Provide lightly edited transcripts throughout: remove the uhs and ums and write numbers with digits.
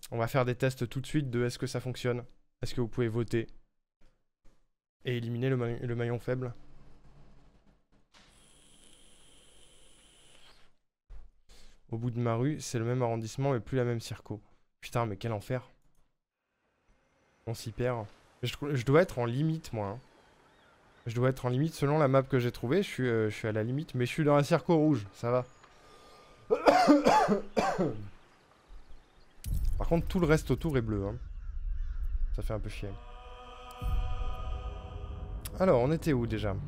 On va faire des tests tout de suite de est-ce que ça fonctionne. Est-ce que vous pouvez voter et éliminer le maillon faible. Au bout de ma rue, c'est le même arrondissement mais plus la même circo. Putain, mais quel enfer. On s'y perd. Je dois être en limite, moi. Hein. Je dois être en limite selon la map que j'ai trouvée. Je suis à la limite, mais je suis dans la circo rouge. Ça va. Par contre, tout le reste autour est bleu. Hein. Ça fait un peu chier. Alors, on était où déjà?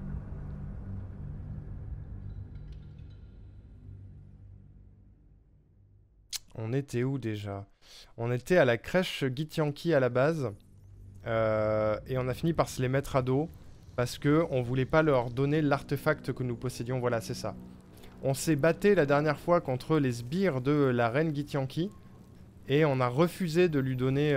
On était où déjà? On était à la crèche Githyanki à la base. Et on a fini par se les mettre à dos. Parce que on voulait pas leur donner l'artefact que nous possédions. Voilà, c'est ça. On s'est batté la dernière fois contre les sbires de la reine Githyanki. Et on a refusé de lui donner...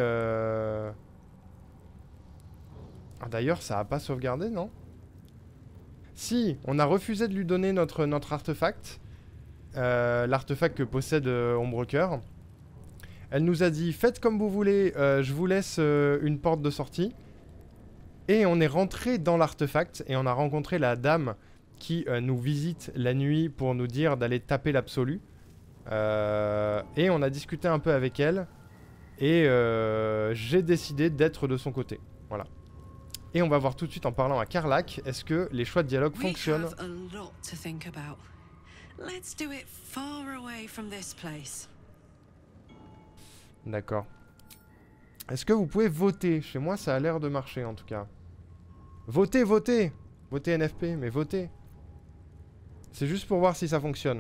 Ah, d'ailleurs, ça a pas sauvegardé, non? Si, on a refusé de lui donner notre artefact. L'artefact que possède Ombrecoeur. Elle nous a dit, faites comme vous voulez, je vous laisse une porte de sortie. Et on est rentré dans l'artefact et on a rencontré la dame qui nous visite la nuit pour nous dire d'aller taper l'absolu. Et on a discuté un peu avec elle. Et j'ai décidé d'être de son côté. Voilà. Et on va voir tout de suite en parlant à Karlach, est-ce que les choix de dialogue fonctionnent? D'accord. Est-ce que vous pouvez voter? Chez moi, ça a l'air de marcher en tout cas. Votez, votez! Votez NFP, mais votez. C'est juste pour voir si ça fonctionne.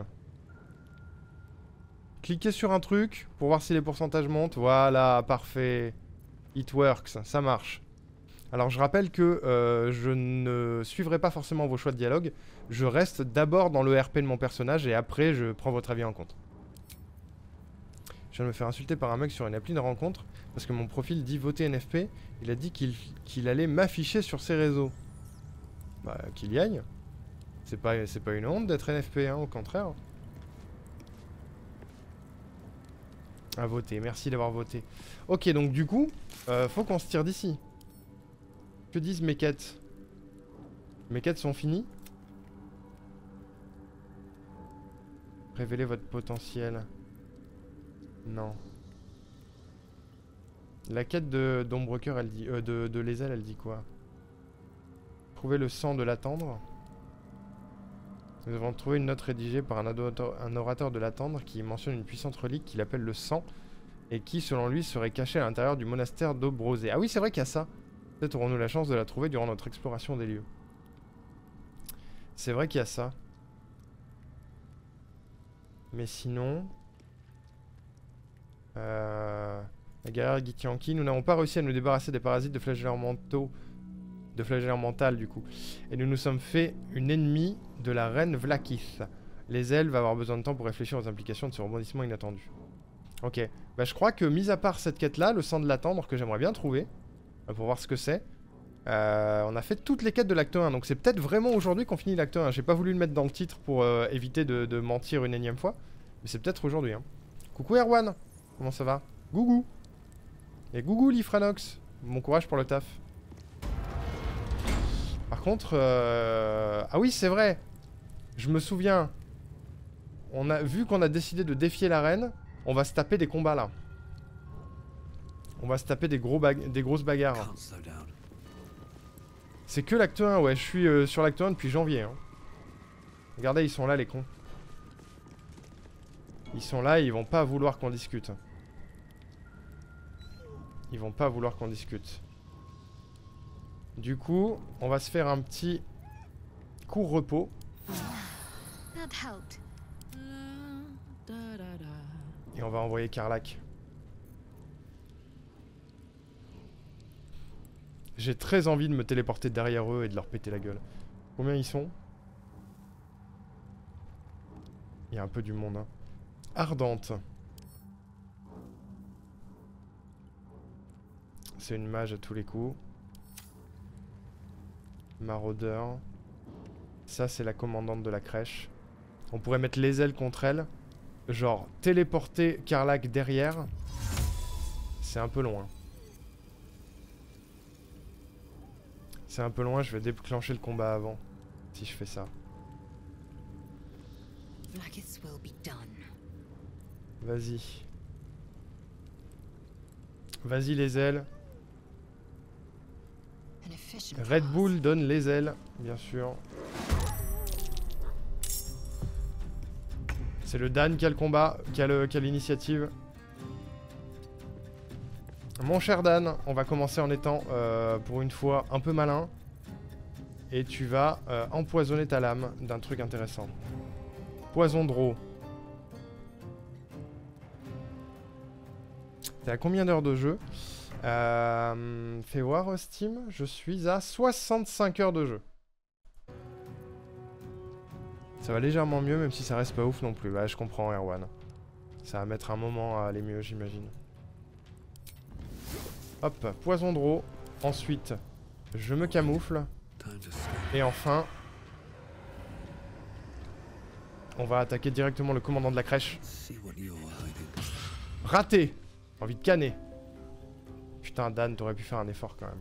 Cliquez sur un truc pour voir si les pourcentages montent. Voilà, parfait. It works, ça marche. Alors je rappelle que je ne suivrai pas forcément vos choix de dialogue. Je reste d'abord dans le RP de mon personnage et après je prends votre avis en compte. Je viens de me faire insulter par un mec sur une appli de rencontre parce que mon profil dit voter NFP. Il a dit qu'il allait m'afficher sur ses réseaux. Bah qu'il y aille. C'est pas une honte d'être NFP, hein, au contraire. À voter, merci d'avoir voté. Ok, donc du coup, faut qu'on se tire d'ici. Que disent mes quêtes? Mes quêtes sont finies? Révélez votre potentiel. Non. La quête d'Ombrecoeur, elle dit... de Lae'zel, elle dit quoi? Trouver le sang de l'attendre. Nous avons trouvé une note rédigée par un orateur de l'attendre qui mentionne une puissante relique qu'il appelle le sang et qui, selon lui, serait cachée à l'intérieur du monastère d'Aubrosé. Ah oui, c'est vrai qu'il y a ça. Peut-être aurons-nous la chance de la trouver durant notre exploration des lieux. C'est vrai qu'il y a ça. Mais sinon... la guerrière Githyanki, nous n'avons pas réussi à nous débarrasser des parasites de flagelleurs mentaux. De flagelleurs mentales, du coup. Et nous nous sommes fait une ennemie de la reine Vlaakith. Lae'zel va avoir besoin de temps pour réfléchir aux implications de ce rebondissement inattendu. Ok. Bah je crois que, mis à part cette quête-là, le sang de l'attendre, que j'aimerais bien trouver... pour voir ce que c'est. On a fait toutes les quêtes de l'acte 1, donc c'est peut-être vraiment aujourd'hui qu'on finit l'acte 1. J'ai pas voulu le mettre dans le titre pour éviter de mentir une énième fois. Mais c'est peut-être aujourd'hui. Hein. Coucou Erwan, comment ça va? Gougou. Et Gougou Lifranox, mon courage pour le taf. Par contre... Ah oui, c'est vrai. Je me souviens. Vu qu'on a décidé de défier la reine, on va se taper des combats là. On va se taper des grosses bagarres. C'est que l'acte 1, ouais. Je suis sur l'acte 1 depuis janvier. Hein. Regardez, ils sont là, les cons. Ils sont là et ils vont pas vouloir qu'on discute. Ils vont pas vouloir qu'on discute. Du coup, on va se faire un petit court repos. Et on va envoyer Karlach. J'ai très envie de me téléporter derrière eux et de leur péter la gueule. Combien ils sont? Il y a un peu du monde, hein. Ardente. C'est une mage à tous les coups. Maraudeur. Ça, c'est la commandante de la crèche. On pourrait mettre les ailes contre elle. Genre, téléporter Karlach derrière. c'est un peu loin. C'est un peu loin, je vais déclencher le combat avant. Si je fais ça. Vas-y. Vas-y les ailes. Red Bull donne les ailes, bien sûr. C'est le Dan qui a le combat, qui a l'initiative. Mon cher Dan, on va commencer en étant, pour une fois, un peu malin. Et tu vas empoisonner ta lame d'un truc intéressant. Poison Draw. T'es à combien d'heures de jeu? Fais voir Steam, je suis à 65 heures de jeu. Ça va légèrement mieux, même si ça reste pas ouf non plus. Ouais, je comprends, Erwan. Ça va mettre un moment à aller mieux, j'imagine. Hop, poison draw. Ensuite, je me camoufle. Et enfin, on va attaquer directement le commandant de la crèche. Raté. Envie de canner. Putain, Dan, t'aurais pu faire un effort quand même.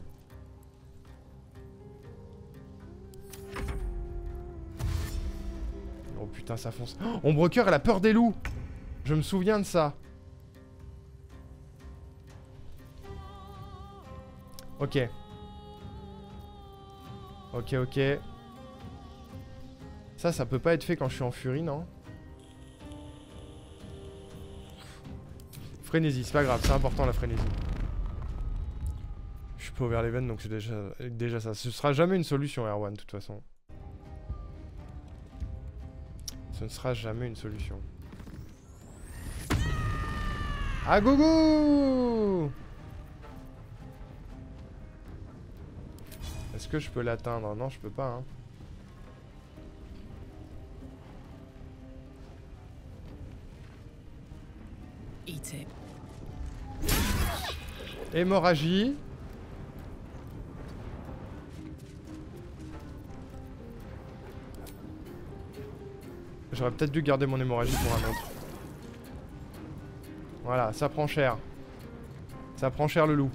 Oh putain, ça fonce. Oh, Ombrecoeur, elle a peur des loups. Je me souviens de ça. Ok. Ok, ok. Ça peut pas être fait quand je suis en furie, non? Frénésie, c'est pas grave, c'est important la frénésie. Je suis pas ouvert les veines, donc c'est déjà ça. Ce sera jamais une solution, Erwan, de toute façon. Ce ne sera jamais une solution. Ah, gougou! Est-ce que je peux l'atteindre? Non, je peux pas, hein. Hémorragie. J'aurais peut-être dû garder mon hémorragie pour un autre. Voilà, ça prend cher. Ça prend cher le loup.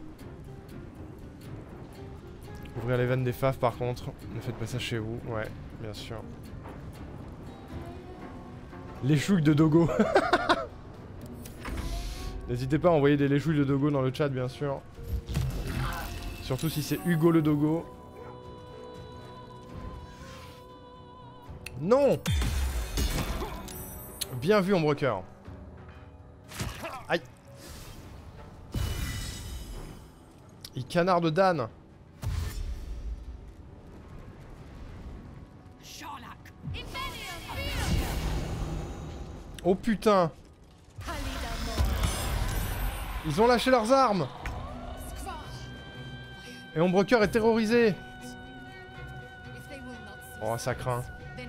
Ouvrir les veines des faves par contre. Ne faites pas ça chez vous. Ouais, bien sûr. Les chouilles de Dogo. N'hésitez pas à envoyer des léchouilles de Dogo dans le chat, bien sûr. Surtout si c'est Hugo le Dogo. Non! Bien vu, Ombrecoeur. Aïe. Il canarde Dan. Oh putain. Ils ont lâché leurs armes. Et Ombrecoeur est terrorisé. Oh, ça craint.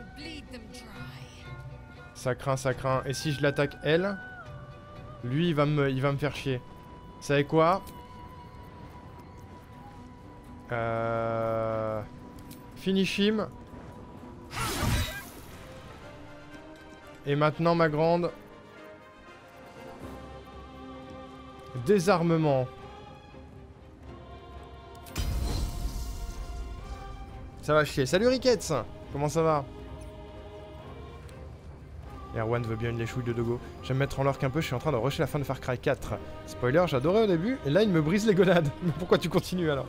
Ça craint, ça craint. Et si je l'attaque elle, lui il va me faire chier. Vous savez quoi? Finish him. Et maintenant ma grande. Désarmement. Ça va chier. Salut Ricketts. Comment ça va? Erwan veut bien une léchouille de Dogo. J'aime mettre en lurk un peu, je suis en train de rusher la fin de Far Cry 4. Spoiler, j'adorais au début, et là il me brise les gonades. Mais pourquoi tu continues alors?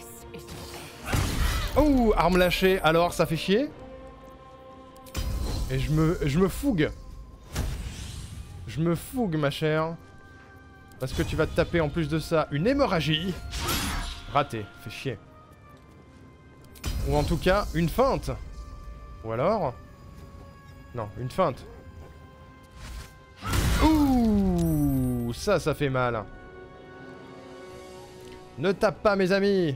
Oh, arme lâchée, alors ça fait chier. Et je me fougue. Je me fougue ma chère. Parce que tu vas te taper en plus de ça une hémorragie. Raté, fait chier. Ou en tout cas, une feinte. Ou alors... Non, une feinte. Ouh, ça fait mal. Ne tape pas, mes amis.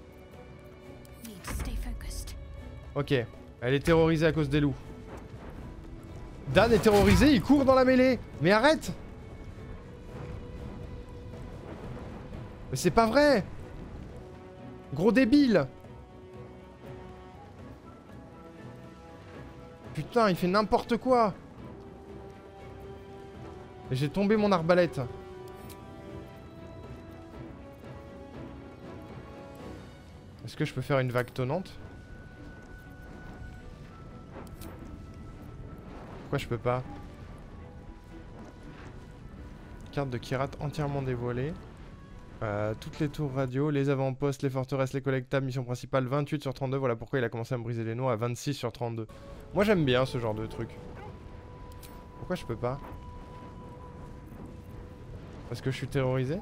Ok, elle est terrorisée à cause des loups. Dan est terrorisé, il court dans la mêlée. Mais arrête. Mais c'est pas vrai. Gros débile. Putain, il fait n'importe quoi. Et j'ai tombé mon arbalète. Est-ce que je peux faire une vague tonnante? Pourquoi je peux pas? Carte de Kyrat entièrement dévoilée. Toutes les tours radio, les avant-postes, les forteresses, les collectables, mission principale 28 sur 32. Voilà pourquoi il a commencé à me briser les noix à 26 sur 32. Moi j'aime bien ce genre de truc. Pourquoi je peux pas? Parce que je suis terrorisé?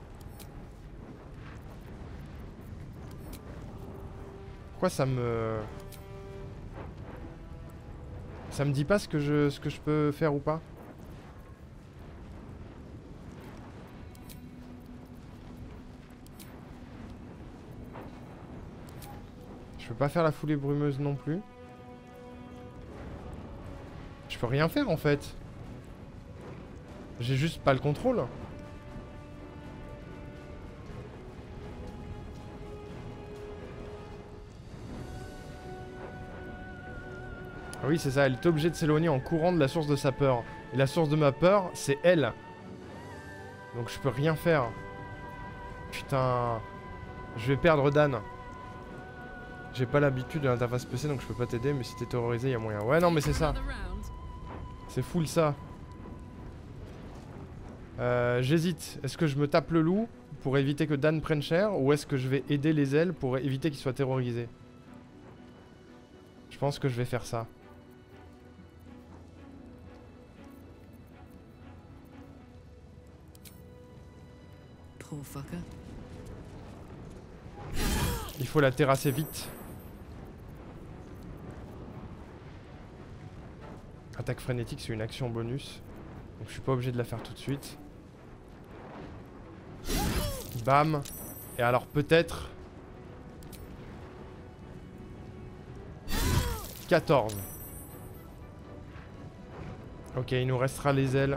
Pourquoi ça me... Ça me dit pas ce que je peux faire ou pas? Je peux pas faire la foulée brumeuse non plus. Je peux rien faire en fait. J'ai juste pas le contrôle. Ah oui c'est ça, elle est obligée de s'éloigner en courant de la source de sa peur. Et la source de ma peur, c'est elle. Donc je peux rien faire. Putain. Je vais perdre Dan. J'ai pas l'habitude de l'interface PC donc je peux pas t'aider, mais si t'es terrorisé, y a moyen. Ouais, non, mais c'est ça. C'est full ça. J'hésite. Est-ce que je me tape le loup pour éviter que Dan prenne cher, ou est-ce que je vais aider les ailes pour éviter qu'il soit terrorisé? Je pense que je vais faire ça. Il faut la terrasser vite. Attaque frénétique, c'est une action bonus. Donc je suis pas obligé de la faire tout de suite. Bam. Et alors peut-être... 14. Ok, il nous restera les ailes.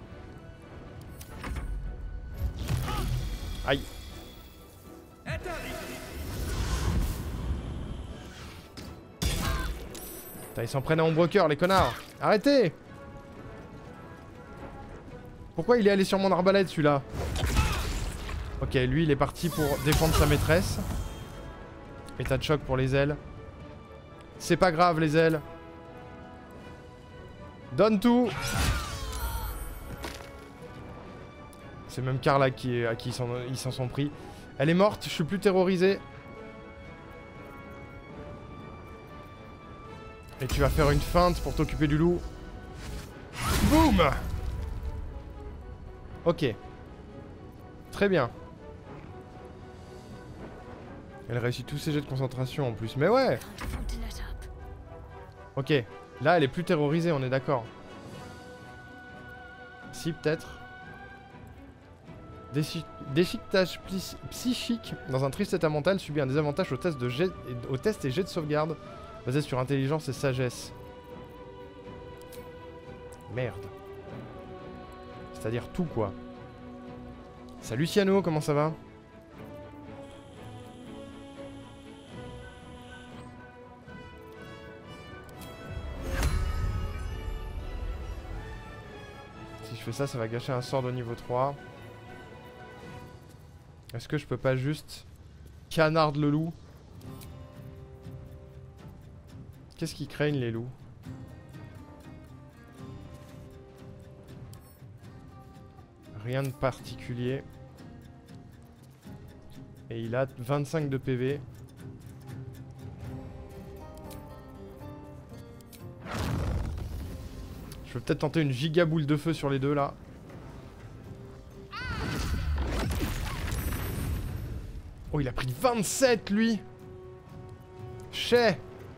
Aïe. Putain, ils s'en prennent à Ombrecoeur, les connards. Arrêtez. Pourquoi il est allé sur mon arbalète, celui-là? Ok, lui, il est parti pour défendre sa maîtresse. État de choc pour les ailes. C'est pas grave, les ailes. Donne tout. C'est même Carla à qui ils s'en sont pris. Elle est morte, je suis plus terrorisé. Et tu vas faire une feinte pour t'occuper du loup. Boum. Ok. Très bien. Elle réussit tous ses jets de concentration en plus. Mais ouais. Ok. Là, elle est plus terrorisée, on est d'accord. Si, peut-être. Déchiquetage psychique. Dans un triste état mental, subit un désavantage au test et jet de sauvegarde. Basé sur intelligence et sagesse. Merde. C'est-à-dire tout, quoi. Salut Ciano, comment ça va? Si je fais ça, ça va gâcher un sort de niveau 3. Est-ce que je peux pas juste canarde le loup? Qu'est-ce qu'ils craignent, les loups? Rien de particulier. Et il a 25 de PV. Je vais peut-être tenter une giga boule de feu sur les deux, là. Oh, il a pris 27, lui! Chais!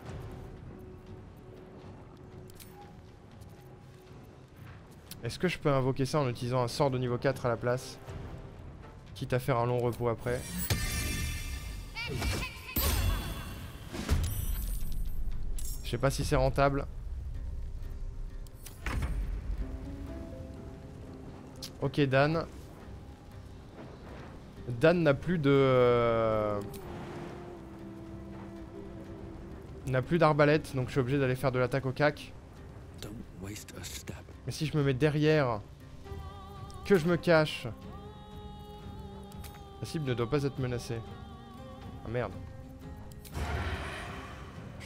Est-ce que je peux invoquer ça en utilisant un sort de niveau 4 à la place? Quitte à faire un long repos après. Je sais pas si c'est rentable. Ok, Dan. Dan n'a plus de... n'a plus d'arbalète, donc je suis obligé d'aller faire de l'attaque au cac. Mais si je me mets derrière, que je me cache, la cible ne doit pas être menacée. Ah merde.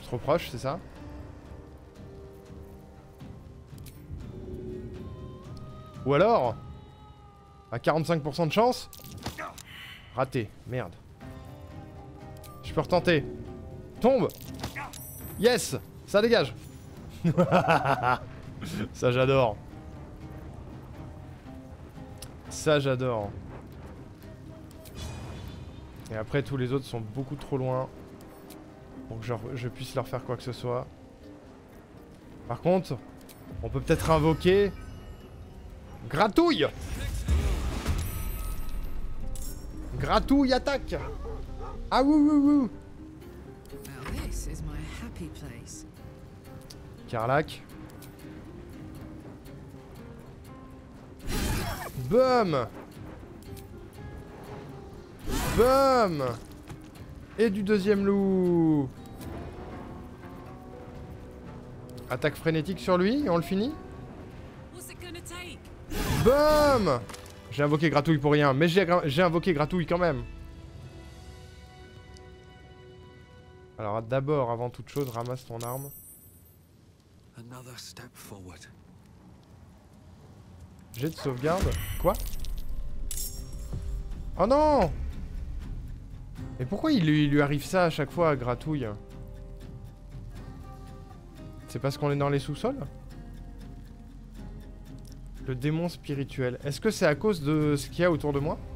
Trop proche, c'est ça? Ou alors, à 45% de chance. Raté, merde. Je peux retenter. Tombe. Yes. Ça dégage. Ça j'adore. Ça j'adore. Et après tous les autres sont beaucoup trop loin pour que je puisse leur faire quoi que ce soit. Par contre, on peut peut-être invoquer... Gratouille. Gratouille attaque. Ah wouh wouh wouh. Carlac. Boum. Boum. Et du deuxième loup. Attaque frénétique sur lui et on le finit. Boum. J'ai invoqué Gratouille pour rien, mais j'ai invoqué Gratouille quand même. Alors d'abord, avant toute chose, ramasse ton arme. Jet de sauvegarde. Quoi? Oh non! Et pourquoi il lui arrive ça à chaque fois à Gratouille? C'est parce qu'on est dans les sous-sols? Le démon spirituel. Est-ce que c'est à cause de ce qu'il y a autour de moi?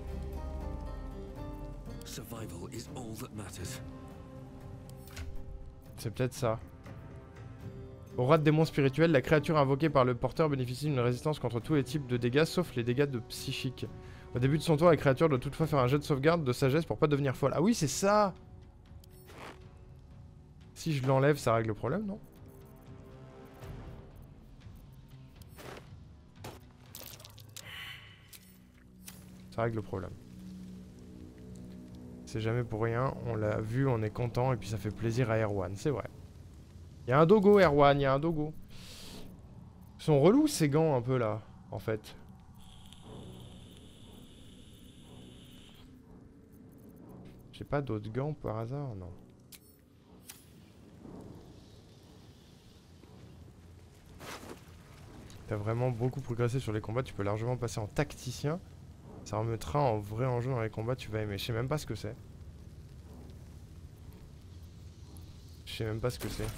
C'est peut-être ça. Aura de démon spirituel, la créature invoquée par le porteur bénéficie d'une résistance contre tous les types de dégâts, sauf les dégâts de psychique. Au début de son tour, la créature doit toutefois faire un jet de sauvegarde de sagesse pour pas devenir folle. Ah oui, c'est ça! Si je l'enlève, ça règle le problème, non? Ça règle le problème. C'est jamais pour rien, on l'a vu, on est content, et puis ça fait plaisir à Erwan, c'est vrai. Il y a un dogo, Erwan, il y a un dogo. Ils sont relous ces gants un peu là, en fait. J'ai pas d'autres gants par hasard, non. T'as vraiment beaucoup progressé sur les combats, tu peux largement passer en tacticien. Ça remettra en vrai enjeu dans les combats, tu vas aimer. Je sais même pas ce que c'est. Je sais même pas ce que c'est.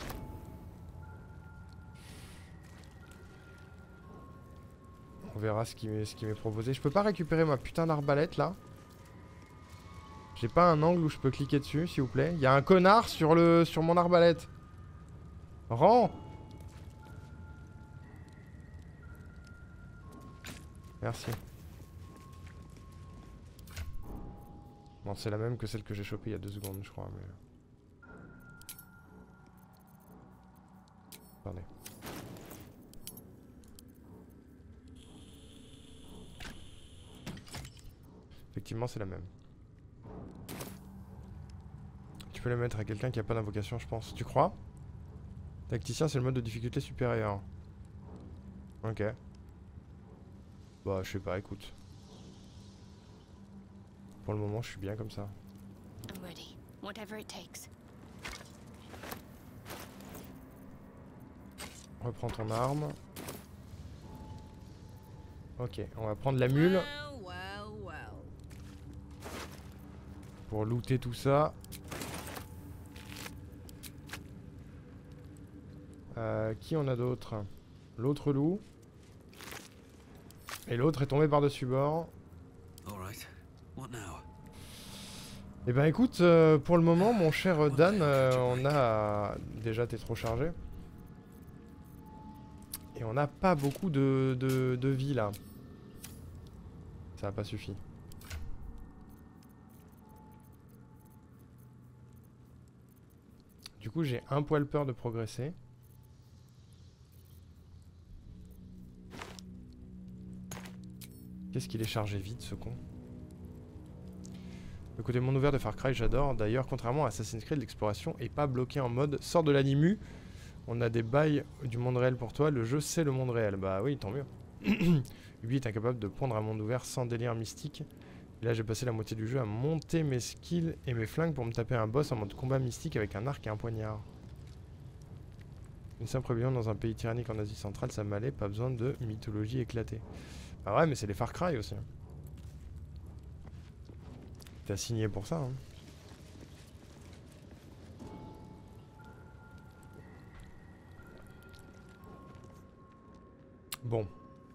On verra ce qui m'est proposé. Je peux pas récupérer ma putain d'arbalète là? J'ai pas un angle où je peux cliquer dessus, s'il vous plaît. Il y a un connard sur mon arbalète. Rends! Merci. Bon, c'est la même que celle que j'ai chopée il y a 2 secondes, je crois, mais... Attendez. Effectivement, c'est la même. Tu peux la mettre à quelqu'un qui a pas d'invocation, je pense. Tu crois? Tacticien, c'est le mode de difficulté supérieur. Ok. Bah, je sais pas, écoute. Pour le moment, je suis bien comme ça. Reprends ton arme. Ok, on va prendre la mule. Pour looter tout ça. Qui on a d'autre? L'autre loup. Et l'autre est tombé par-dessus bord. Eh ben écoute, pour le moment, mon cher Dan, on a... Déjà, t'es trop chargé. Et on n'a pas beaucoup de vie, là. Ça n'a pas suffi. Du coup, j'ai un poil peur de progresser. Qu'est-ce qu'il est chargé vite, ce con. Le côté monde ouvert de Far Cry, j'adore. D'ailleurs, contrairement à Assassin's Creed, l'exploration est pas bloquée en mode sort de l'animu. On a des bails du monde réel pour toi. Le jeu, c'est le monde réel. Bah oui, tant mieux. Ubi est incapable de pondre un monde ouvert sans délire mystique. Et là, j'ai passé la moitié du jeu à monter mes skills et mes flingues pour me taper un boss en mode combat mystique avec un arc et un poignard. Une simple rébellion dans un pays tyrannique en Asie centrale, ça m'allait, pas besoin de mythologie éclatée. Bah ouais, mais c'est les Far Cry aussi. T'as signé pour ça, hein. Bon.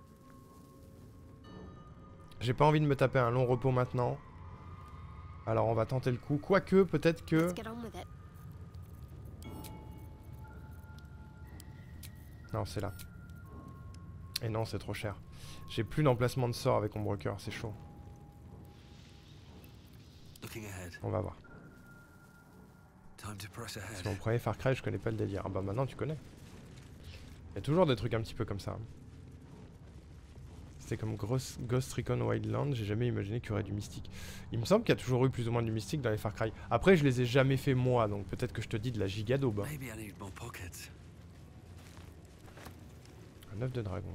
J'ai pas envie de me taper un long repos maintenant. Alors on va tenter le coup. Quoique, peut-être que... Non, c'est là. Et non, c'est trop cher. J'ai plus d'emplacement de sort avec Ombrecoeur, c'est chaud. On va voir. C'est mon premier Far Cry, je connais pas le délire. Ah bah maintenant tu connais. Il y a toujours des trucs un petit peu comme ça. C'était comme Ghost Recon Wildlands, j'ai jamais imaginé qu'il y aurait du mystique. Il me semble qu'il y a toujours eu plus ou moins du mystique dans les Far Cry. Après, je les ai jamais fait moi, donc peut-être que je te dis de la giga daube. Un œuf de dragon.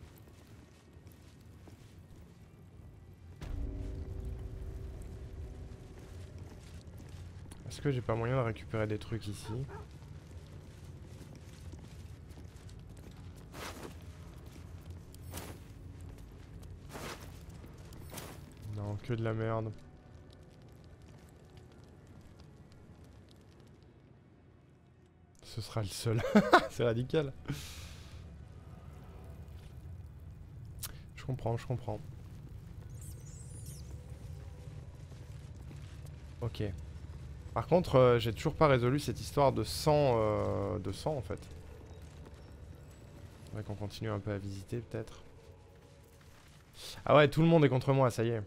Est-ce que j'ai pas moyen de récupérer des trucs ici? Non, que de la merde. Ce sera le seul. C'est radical. Je comprends, je comprends. Ok. Par contre, j'ai toujours pas résolu cette histoire de sang en fait. Faudrait qu'on continue un peu à visiter peut-être. Ah ouais, tout le monde est contre moi, ça y est.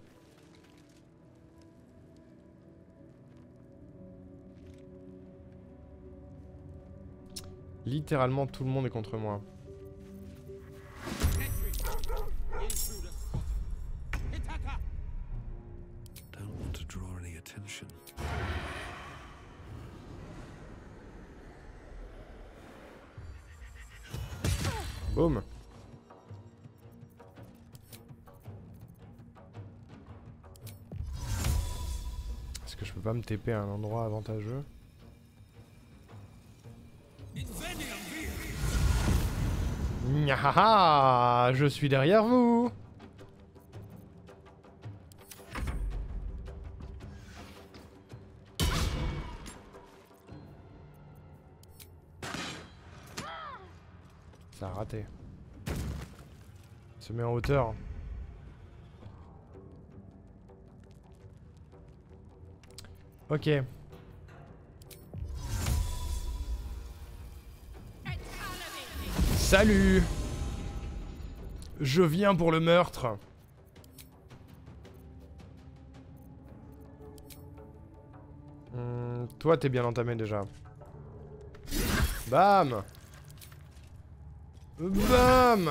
Littéralement tout le monde est contre moi. Boum. Est-ce que je peux pas me TP à un endroit avantageux? Nyahaha, je suis derrière vous. Ça a raté. Se met en hauteur. Ok. Salut! Je viens pour le meurtre. Toi, t'es bien entamé déjà. Bam! Bam!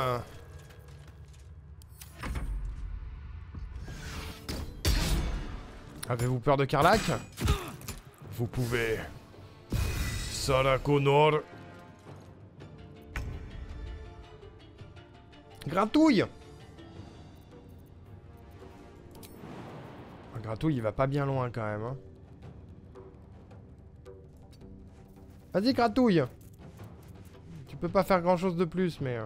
Avez-vous peur de Karlach? Vous pouvez. Sarah Connor. Gratouille! Un Gratouille, il va pas bien loin quand même. Hein. Vas-y, Gratouille! Tu peux pas faire grand chose de plus, mais...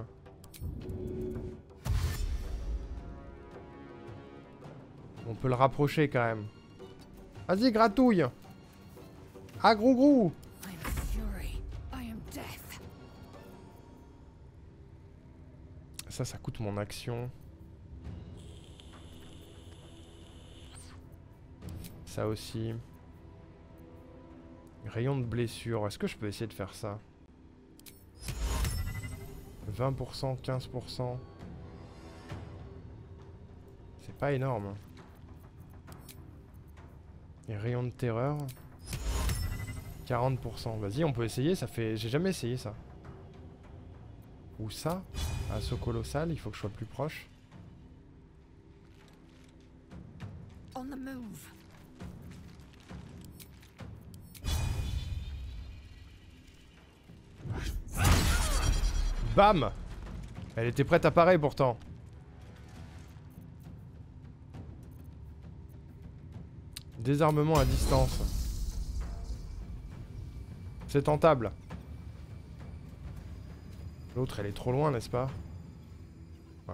On peut le rapprocher quand même. Vas-y, Gratouille! Ah, Grou-Grou! Ça coûte mon action. Ça aussi. Rayon de blessure. Est-ce que je peux essayer de faire ça? 20%, 15%. C'est pas énorme. Et rayon de terreur. 40%. Vas-y, on peut essayer. Ça fait... J'ai jamais essayé ça. Ou ça? Assaut colossal, il faut que je sois plus proche. On the move. Bam! Elle était prête à parer pourtant. Désarmement à distance. C'est tentable. L'autre, elle est trop loin, n'est-ce pas? Ouais.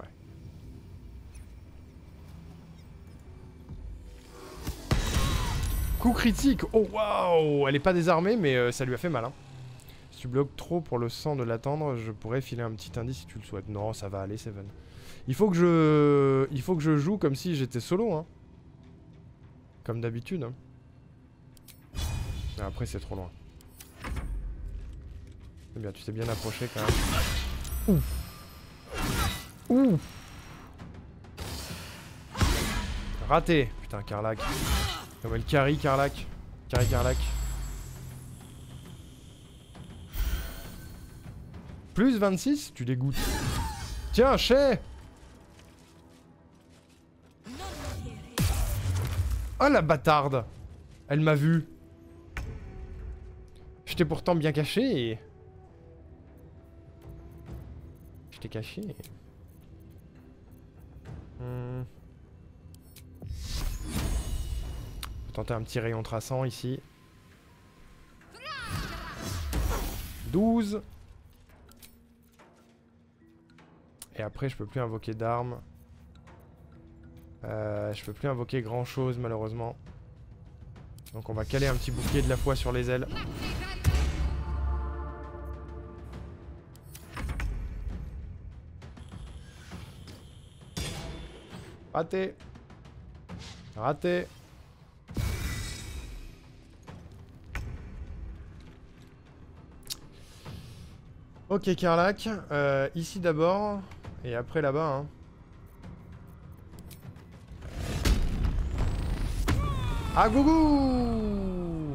Coup critique. Oh, waouh. Elle est pas désarmée, mais ça lui a fait mal, hein. Si tu bloques trop pour le sang de l'attendre, je pourrais filer un petit indice si tu le souhaites. Non, ça va aller, Seven. Il faut que je joue comme si j'étais solo, hein. Comme d'habitude, hein. Après, c'est trop loin. C'est bien, tu t'es bien approché quand même. Ouf. Ouf. Raté. Putain, Karlach. Comme elle carry, Karlach. Carry, Karlach. Plus 26, tu dégoûtes. Tiens, Shay. Oh la bâtarde. Elle m'a vu. J'étais pourtant bien caché et... J'étais caché. Faut tenter un petit rayon traçant ici. 12. Et après je peux plus invoquer d'armes. Je peux plus invoquer grand chose malheureusement. Donc on va caler un petit bouclier de la foi sur les ailes. Raté. Raté. Ok Karlach, ici d'abord, et après là-bas, hein. Ah gougou!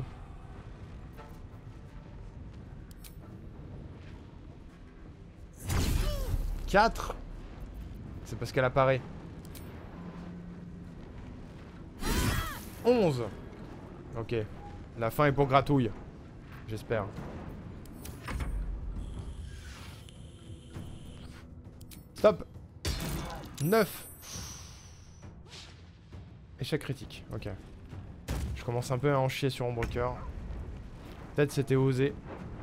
4. C'est parce qu'elle apparaît. 11. Ok. La fin est pour gratouille. J'espère. Stop. 9. Échec critique. Ok. Je commence un peu à en chier sur Ombrecoeur. Peut-être c'était osé.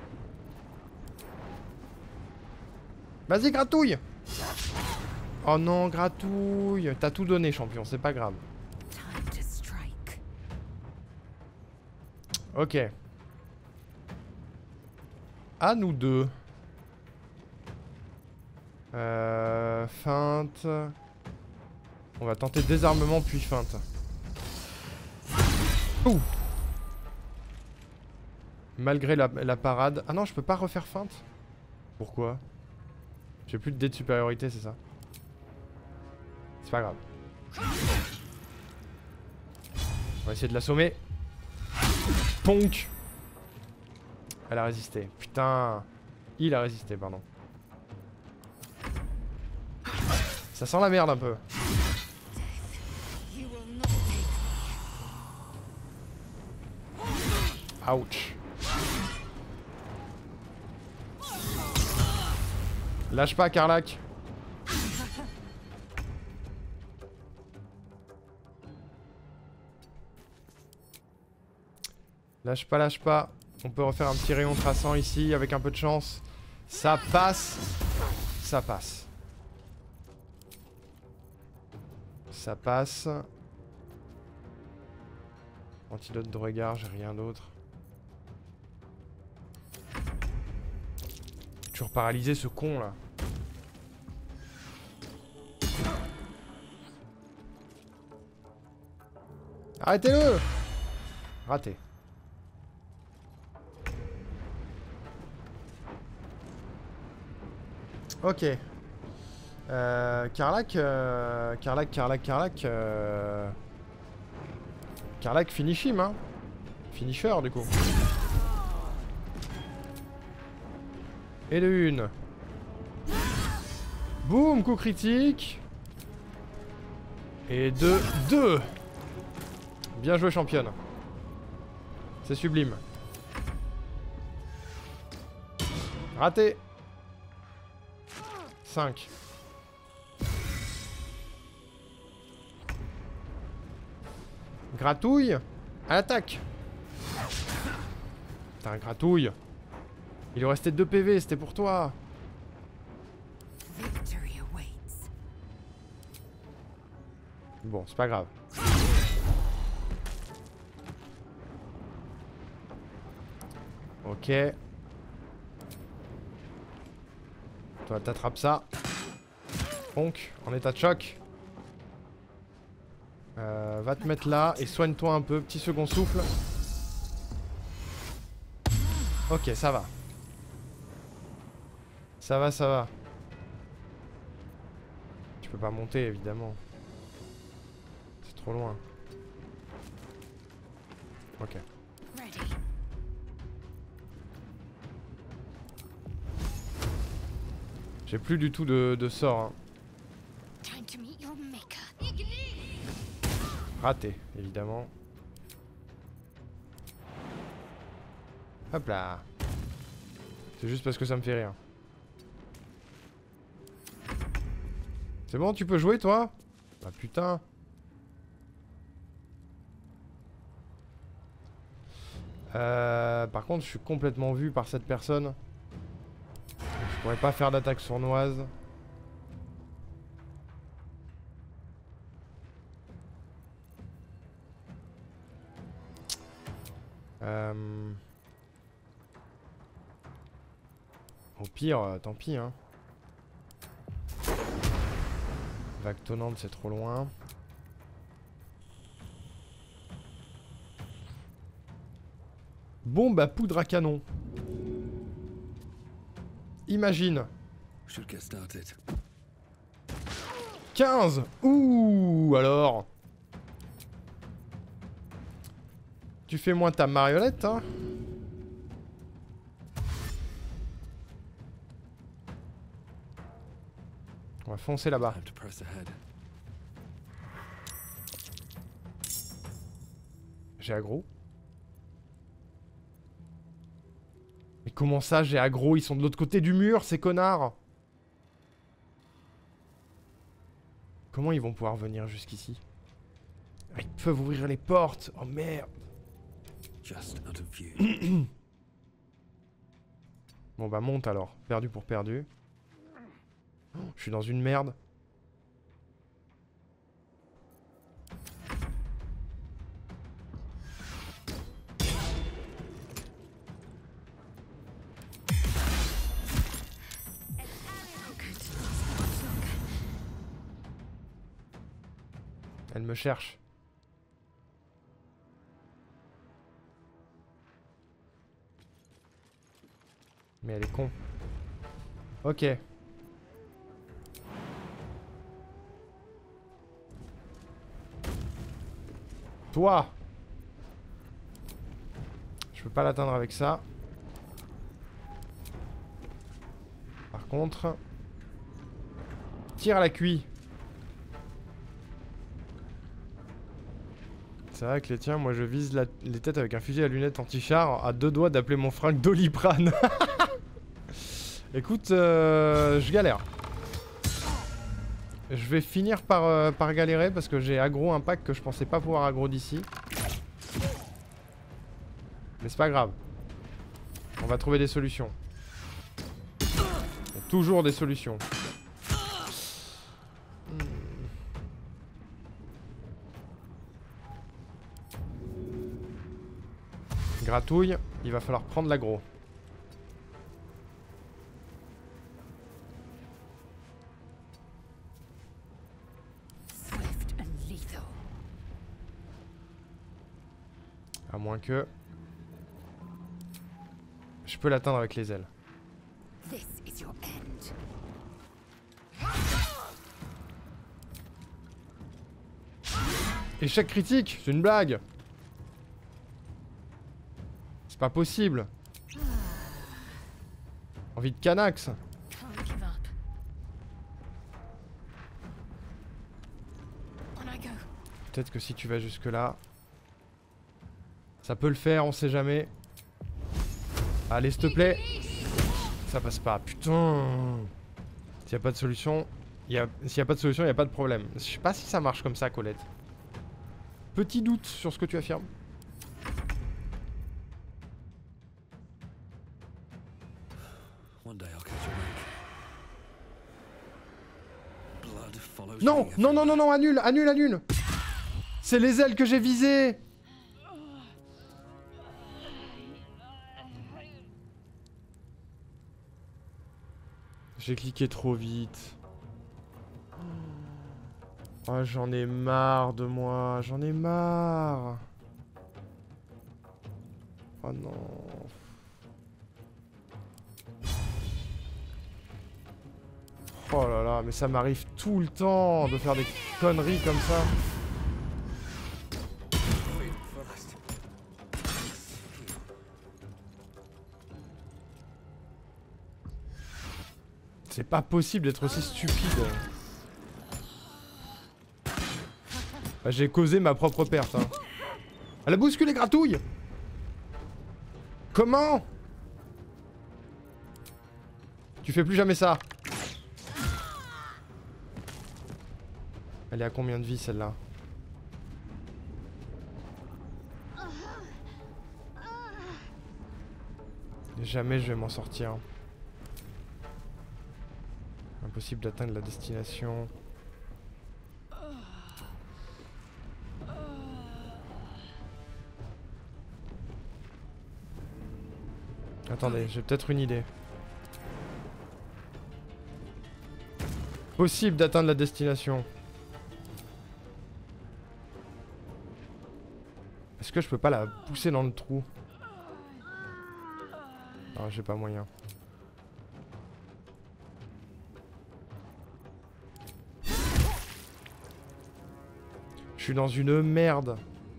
Vas-y, gratouille. Oh non, gratouille. T'as tout donné, champion. C'est pas grave. Ok. À nous deux. Feinte. On va tenter désarmement puis feinte. Ouh. Malgré la parade. Ah non, je peux pas refaire feinte. Pourquoi? J'ai plus de dés de supériorité, c'est ça? C'est pas grave. On va essayer de l'assommer. Ponk. Elle a résisté. Putain. Il a résisté, pardon. Ça sent la merde un peu. Ouch. Lâche pas, Karlach. Lâche pas, lâche pas. On peut refaire un petit rayon traçant ici avec un peu de chance. Ça passe. Ça passe. Ça passe. Antidote de regard, j'ai rien d'autre. Toujours paralysé ce con là. Arrêtez-le! Raté. Ok. Karlach, Karlach finish him, hein. Finisher du coup. Et de une. Boum, coup critique. Et de deux. Bien joué, championne. C'est sublime. Raté. 5. Gratouille. À l'attaque. Putain, gratouille. Il lui restait 2 PV, c'était pour toi. Bon, c'est pas grave. Ok. Toi, t'attrapes ça. Bonk, en état de choc. Va te mettre là et soigne-toi un peu. Petit second souffle. Ok, ça va. Ça va, ça va. Tu peux pas monter, évidemment. C'est trop loin. Ok. J'ai plus du tout de sort. Hein. Raté, évidemment. Hop là. C'est juste parce que ça me fait rire. C'est bon, tu peux jouer, toi? Ah putain. Par contre, je suis complètement vu par cette personne. Je pourrais pas faire d'attaque sournoise. Au pire, tant pis, hein. Vague tonnante, c'est trop loin. Bombe à poudre à canon. Imagine. 15. Ouh, alors. Tu fais moins ta marionnette, hein. On va foncer là-bas. J'ai aggro. Mais comment ça, j'ai aggro? Ils sont de l'autre côté du mur, ces connards. Comment ils vont pouvoir venir jusqu'ici? Ils peuvent ouvrir les portes. Oh merde. Bon bah monte alors. Perdu pour perdu. Oh, je suis dans une merde. Elle me cherche. Mais elle est con. Ok. Toi! Je peux pas l'atteindre avec ça. Par contre... Tire à la cuille. C'est vrai que les tiens, moi je vise les têtes avec un fusil à lunettes anti-char à deux doigts d'appeler mon fringue Doliprane. Écoute, je galère. Je vais finir par galérer parce que j'ai aggro un pack que je pensais pas pouvoir aggro d'ici. Mais c'est pas grave. On va trouver des solutions. Il y a toujours des solutions. Gratouille, il va falloir prendre l'aggro. À moins que... Je peux l'atteindre avec les ailes. Échec critique, c'est une blague. C'est pas possible. Envie de Canax. Peut-être que si tu vas jusque là, ça peut le faire, on sait jamais. Allez, s'il te plaît. Ça passe pas, putain. S'il y a pas de solution, s'il y a pas de solution, il y a pas de problème. Je sais pas si ça marche comme ça, Colette. Petit doute sur ce que tu affirmes. Non, non, non, non, non, annule, annule, annule. C'est les ailes que j'ai visées. J'ai cliqué trop vite. Oh, j'en ai marre de moi. J'en ai marre. Oh non. Oh là là, mais ça m'arrive tout le temps de faire des conneries comme ça. C'est pas possible d'être aussi stupide. Bah, j'ai causé ma propre perte. Hein. Elle a bousculé Gratouille. Comment? Tu fais plus jamais ça. Elle est à combien de vie celle-là? Jamais je vais m'en sortir. Impossible d'atteindre la destination. Attendez, j'ai peut-être une idée. Possible d'atteindre la destination. Est-ce que je peux pas la pousser dans le trou? Ah, j'ai pas moyen. Je suis dans une merde.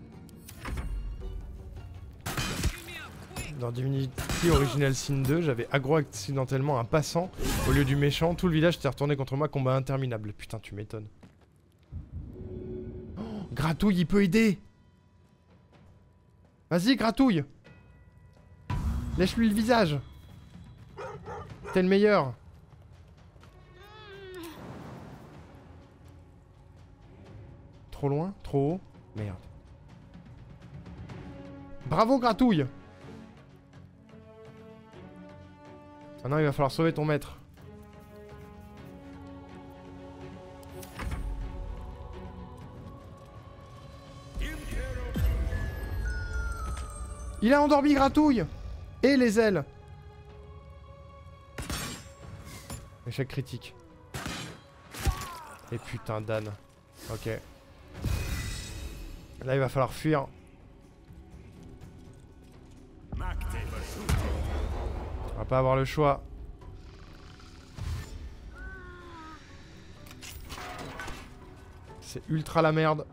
Dans Divinity Original Sin 2, j'avais aggro accidentellement un passant au lieu du méchant. Tout le village s'est retourné contre moi, combat interminable. Putain, tu m'étonnes. Oh, Gratouille, il peut aider. Vas-y, Gratouille. Lèche-lui le visage. T'es le meilleur. Trop loin? Trop haut? Merde. Bravo, Gratouille. Maintenant, il va falloir sauver ton maître. Il a endormi Gratouille. Et les ailes. Échec critique. Et putain d'âne. Ok. Là, il va falloir fuir. On va pas avoir le choix. C'est ultra la merde.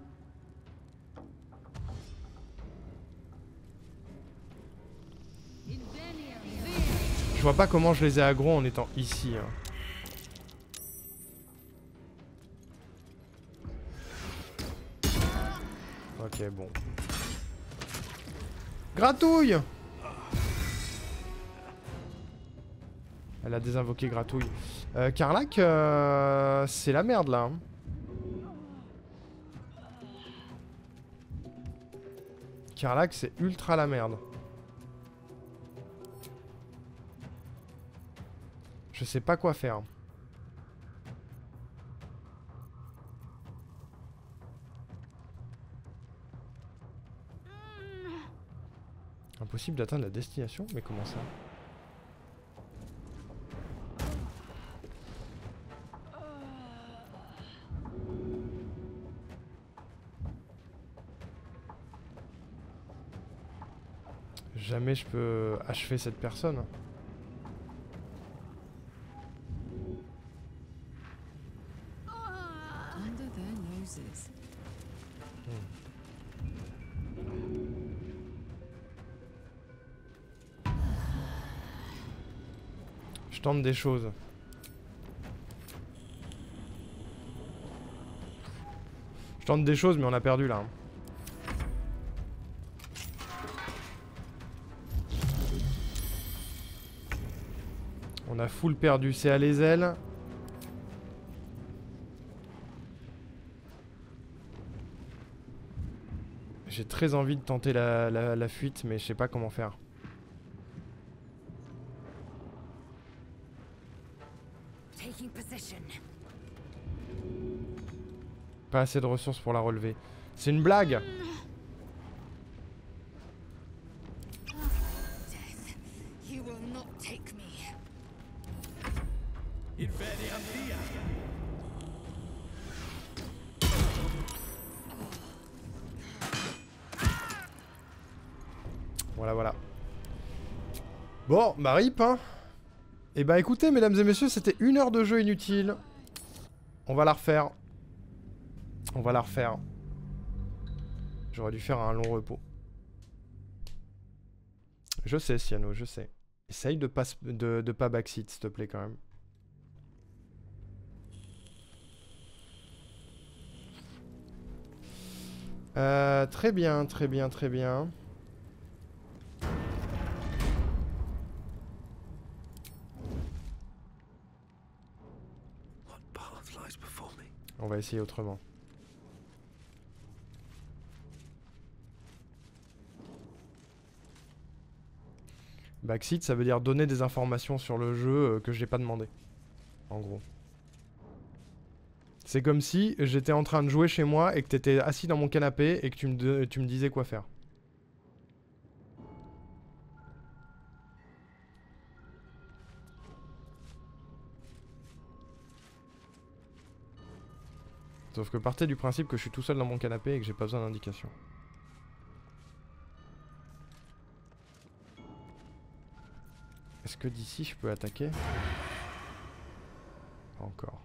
Je vois pas comment je les ai aggro en étant ici. Hein. Ok, bon. Gratouille! Elle a désinvoqué Gratouille. Karlach, c'est la merde là. Hein. Karlach, c'est ultra la merde. Je sais pas quoi faire. Impossible d'atteindre la destination? Mais comment ça? Jamais je peux achever cette personne. Je tente des choses. Je tente des choses mais on a perdu là. On a full perdu. C'est à les ailes. J'ai très envie de tenter la fuite mais je sais pas comment faire. Pas assez de ressources pour la relever. C'est une blague. Voilà, voilà. Bon, bah rip, hein. Et bah écoutez, mesdames et messieurs, c'était 1 heure de jeu inutile. On va la refaire. On va la refaire. J'aurais dû faire un long repos. Je sais, Siano, je sais. Essaye de pas backseat, s'il te plaît, quand même. Très bien, très bien, très bien. On va essayer autrement. Backseat, ça veut dire donner des informations sur le jeu que j'ai pas demandé. En gros. C'est comme si j'étais en train de jouer chez moi et que t'étais assis dans mon canapé et que tu me disais quoi faire. Sauf que partez du principe que je suis tout seul dans mon canapé et que j'ai pas besoin d'indication. Est-ce que d'ici je peux attaquer? Pas encore.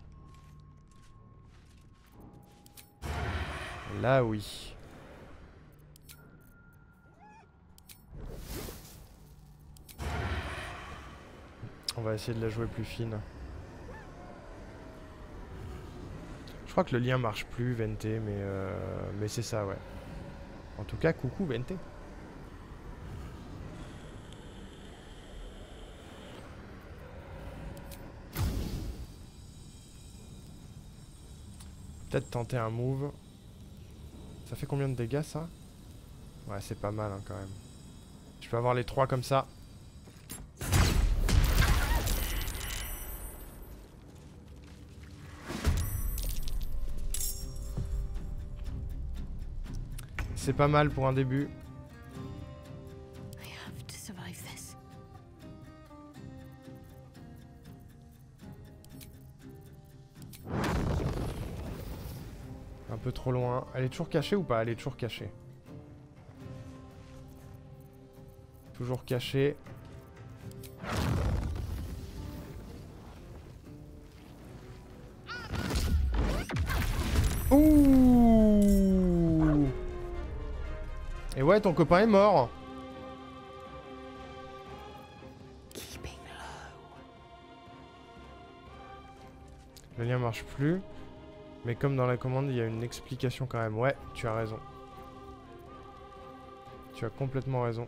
Là oui. On va essayer de la jouer plus fine. Je crois que le lien marche plus, Vente, mais c'est ça, ouais. En tout cas, coucou, Vente. Peut-être tenter un move. Ça fait combien de dégâts, ça? Ouais, c'est pas mal, hein, quand même. Je peux avoir les 3 comme ça. C'est pas mal pour un début. Un peu trop loin. Elle est toujours cachée ou pas? Elle est toujours cachée. Toujours cachée. Ouh! Et ouais, ton copain est mort. Le lien marche plus. Mais comme dans la commande, il y a une explication quand même. Ouais, tu as raison. Tu as complètement raison.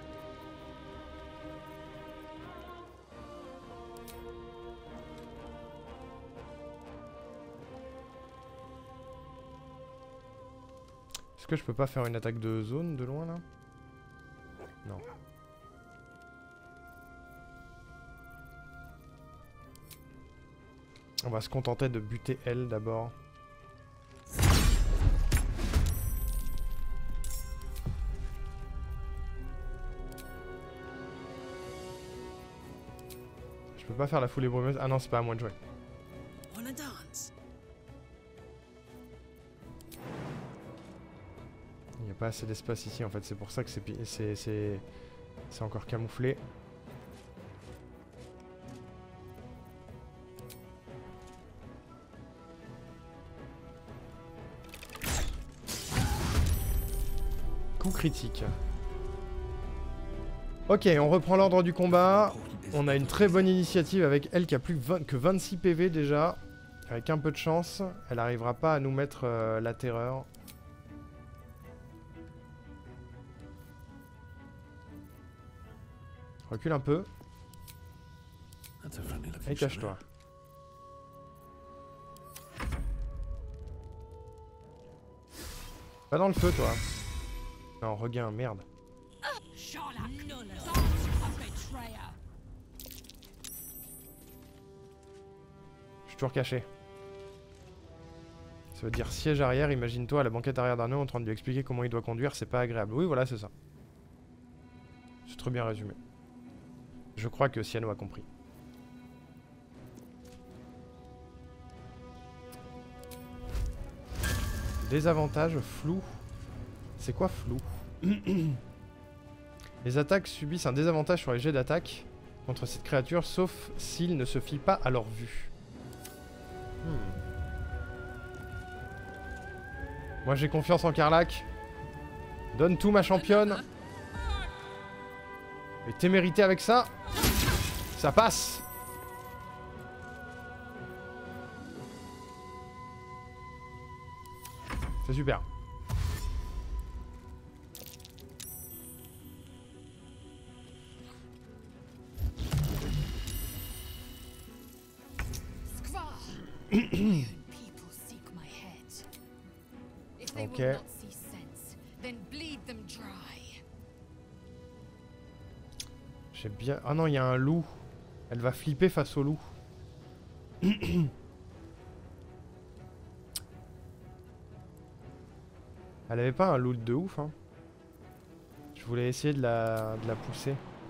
Est-ce que je peux pas faire une attaque de zone de loin là? Non. On va se contenter de buter elle d'abord. Je peux pas faire la foulée brumeuse. Ah non, c'est pas à moi de jouer. Il n'y a pas assez d'espace ici en fait, c'est pour ça que c'est encore camouflé. Coup critique. Ok, on reprend l'ordre du combat. On a une très bonne initiative avec elle qui a plus que 26 PV déjà. Avec un peu de chance, elle n'arrivera pas à nous mettre la terreur. Recule un peu. Et cache-toi. Pas dans le feu, toi. Non, regain, merde. Je suis toujours caché. C'est Ça veut dire siège arrière, imagine-toi à la banquette arrière d'Arnaud en train de lui expliquer comment il doit conduire, c'est pas agréable. Oui, voilà, c'est ça. C'est très bien résumé. Je crois que Siano a compris. Désavantage, flou. C'est quoi flou? Les attaques subissent un désavantage sur les jets d'attaque contre cette créature, sauf s'ils ne se fient pas à leur vue. Moi j'ai confiance en Karlach. Donne tout ma championne. Et témérité avec ça. Ça passe. C'est super. Ok. J'ai bien... Ah non, il y a un loup. Elle va flipper face au loup. Elle avait pas un loot de ouf, hein. Je voulais essayer de la pousser.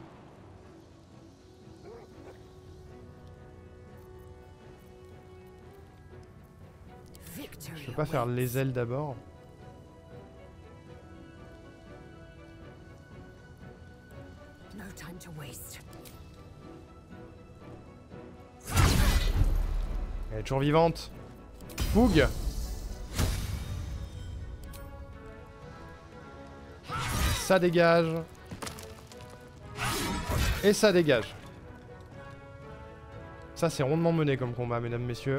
Je peux pas faire les ailes d'abord. Elle est toujours vivante. Fougue. Ça dégage. Et ça dégage. Ça c'est rondement mené comme combat, mesdames, messieurs.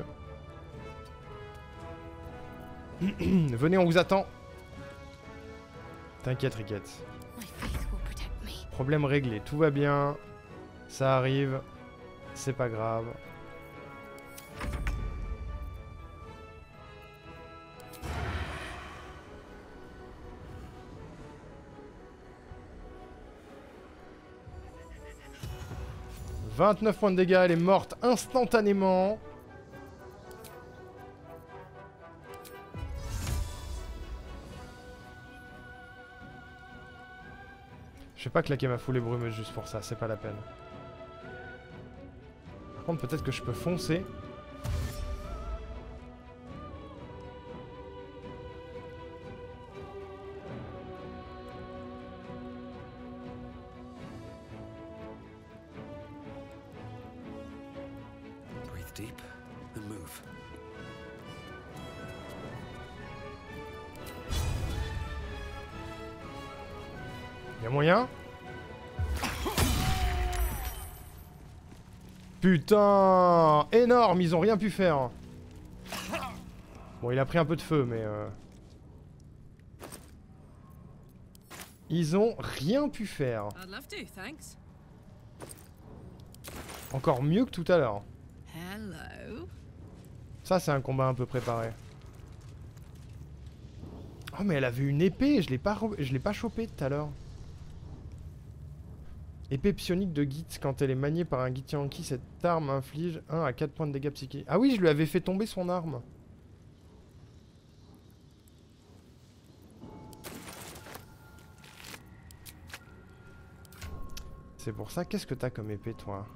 Venez, on vous attend. T'inquiète, Riquette. Problème réglé, tout va bien. Ça arrive. C'est pas grave. « 29 points de dégâts, elle est morte instantanément. » Je vais pas claquer ma foulée brumeuse juste pour ça, c'est pas la peine. Par contre, peut-être que je peux foncer. Breathe deep and move. Y'a moyen? Putain! Énorme! Ils ont rien pu faire. Bon, il a pris un peu de feu, mais... Ils ont rien pu faire. Encore mieux que tout à l'heure. Ça, c'est un combat un peu préparé. Oh, mais elle avait une épée! Je l'ai pas chopé tout à l'heure. Épée psionique de Git. Quand elle est maniée par un Githyanki, cette arme inflige 1 à 4 points de dégâts psychiques. Ah oui, je lui avais fait tomber son arme. C'est pour ça. Qu'est-ce que t'as comme épée, toi?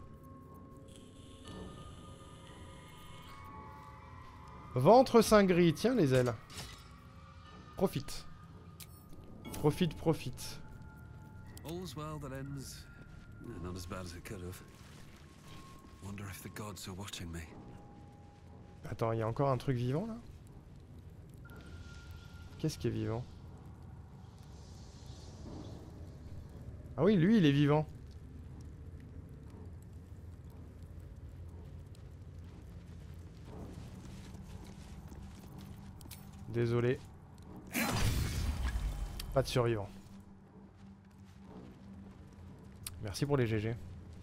Ventre saint gris. Tiens, les ailes. Profite. Profite, profite. All's well that ends. Not as bad as it could have. Wonder if the gods are watching me. Attends, il y a encore un truc vivant, là? Qu'est-ce qui est vivant? Ah oui, lui, il est vivant. Désolé. Pas de survivant. Merci pour les GG.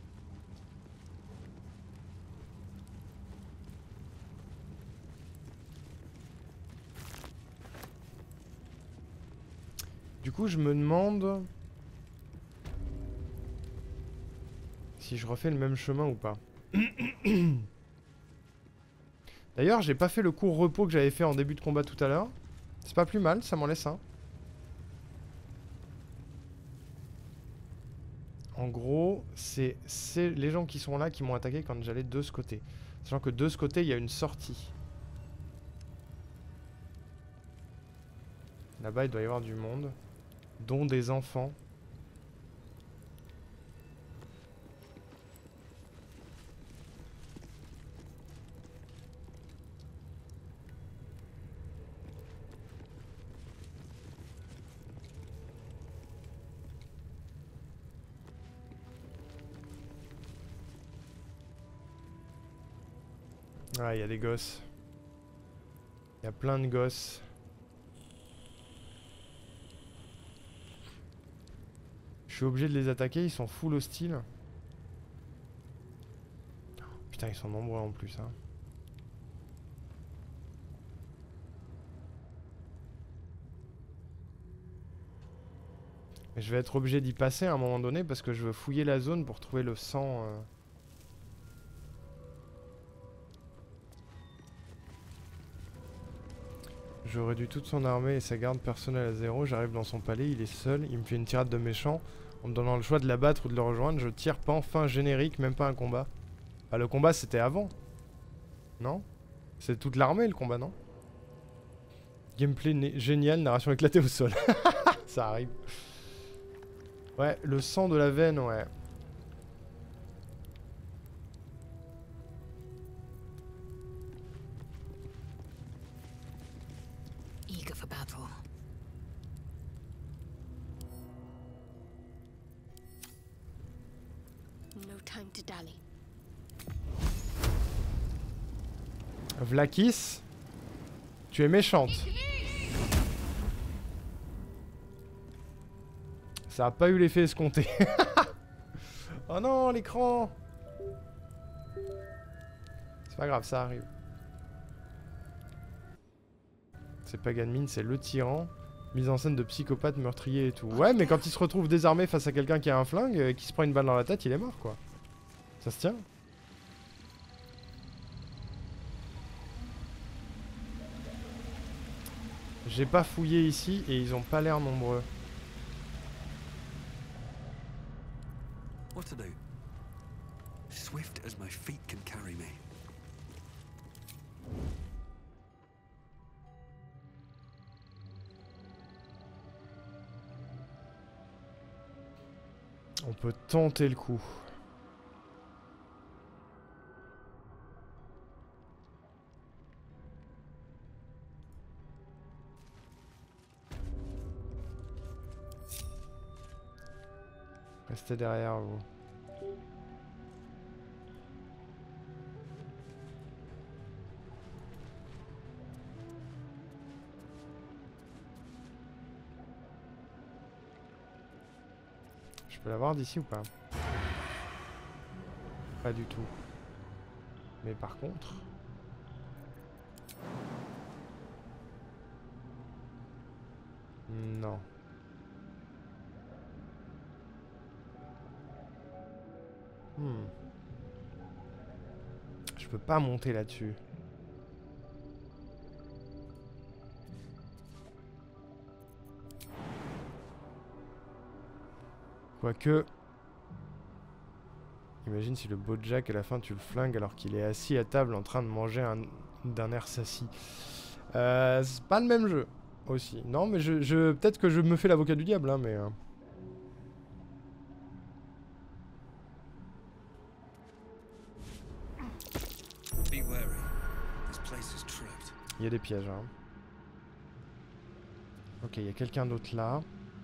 Du coup, je me demande si je refais le même chemin ou pas. D'ailleurs, j'ai pas fait le court repos que j'avais fait en début de combat tout à l'heure. C'est pas plus mal, ça m'en laisse un. En gros, c'est les gens qui sont là qui m'ont attaqué quand j'allais de ce côté. Sachant que de ce côté, il y a une sortie. Là-bas, il doit y avoir du monde. Dont des enfants. Ah, il y a des gosses. Il y a plein de gosses. Je suis obligé de les attaquer, ils sont full hostiles. Putain, ils sont nombreux en plus, hein. Mais je vais être obligé d'y passer à un moment donné parce que je veux fouiller la zone pour trouver le sang. J'aurais dû toute son armée et sa garde personnelle à 0. J'arrive dans son palais, il est seul, il me fait une tirade de méchant. En me donnant le choix de l'abattre ou de le rejoindre, je tire pas enfin générique, même pas un combat. Bah le combat c'était avant. Non? C'est toute l'armée le combat, non? Gameplay génial, narration éclatée au sol. Ça arrive. Ouais, le sang de la veine, ouais. Eager for battle. No time to dally. Vlakis, tu es méchante. Ça a pas eu l'effet escompté. Oh non, l'écran. C'est pas grave, ça arrive. C'est pas Ganmin, c'est le tyran. Mise en scène de psychopathe, meurtrier et tout. Ouais, mais quand il se retrouve désarmé face à quelqu'un qui a un flingue, qui se prend une balle dans la tête, il est mort, quoi. Ça se tient. J'ai pas fouillé ici et ils ont pas l'air nombreux. What to do? Swift as my feet can carry me. On peut tenter le coup. Restez derrière vous. Je peux l'avoir d'ici ou pas? Pas du tout. Mais par contre... Non. Je peux pas monter là-dessus. Quoique... Imagine si le Bojack à la fin tu le flingues alors qu'il est assis à table en train de manger d'un air sassi. C'est pas le même jeu aussi. Non mais peut-être que je me fais l'avocat du diable hein, mais... Il y a des pièges hein. Ok, il y a quelqu'un d'autre là.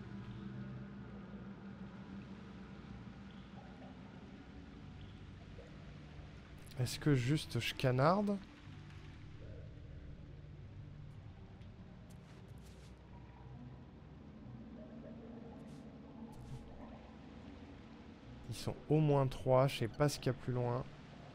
Est-ce que juste je canarde? Ils sont au moins 3, je sais pas ce qu'il y a plus loin.